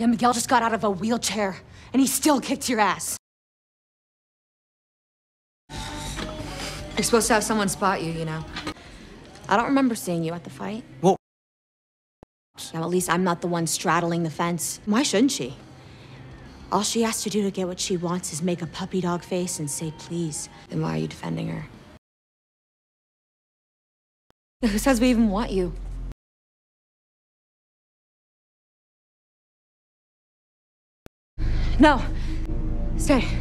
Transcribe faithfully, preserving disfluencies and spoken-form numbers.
Yeah, Miguel just got out of a wheelchair, and he still kicked your ass. You're supposed to have someone spot you, you know. I don't remember seeing you at the fight. Well... Yeah, well, at least I'm not the one straddling the fence. Why shouldn't she? All she has to do to get what she wants is make a puppy dog face and say please. Then why are you defending her? Who says we even want you? No. Stay.